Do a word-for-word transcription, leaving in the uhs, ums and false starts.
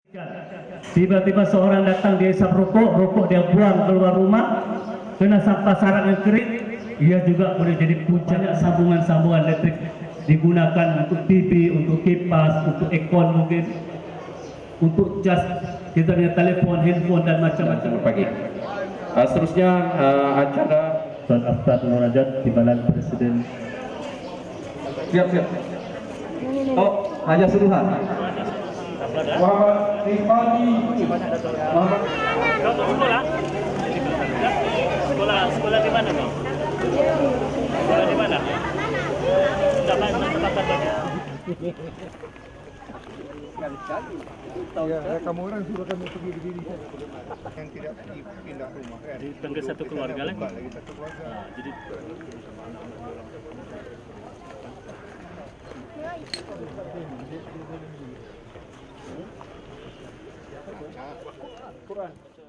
Tiba-tiba seorang datang dia isap rokok, rokok dia buang keluar rumah, kena sampah sarang yang kering, ia juga boleh jadi puncak. Sambungan-sambungan elektrik digunakan untuk T V, untuk kipas, untuk aircon mungkin, untuk jas kita punya telepon, handphone dan macam-macam. Pagi. Uh, seterusnya uh, acara Tuan Aftar Munajat Timbalan Presiden. Siap siap. Oh, Raja Suruhan. Muhammad Rifani. Muhammad. Kau mau sekolah? Sekolah sekolah di mana kau? Sekolah di mana? Tidak mana tempat banyak. Ya, kamu orang suruh kami pergi di sini yang tidak pindah rumah kan. Di tangga satu keluarga lagi. Lagi satu keluarga. Nah, jadi Quran.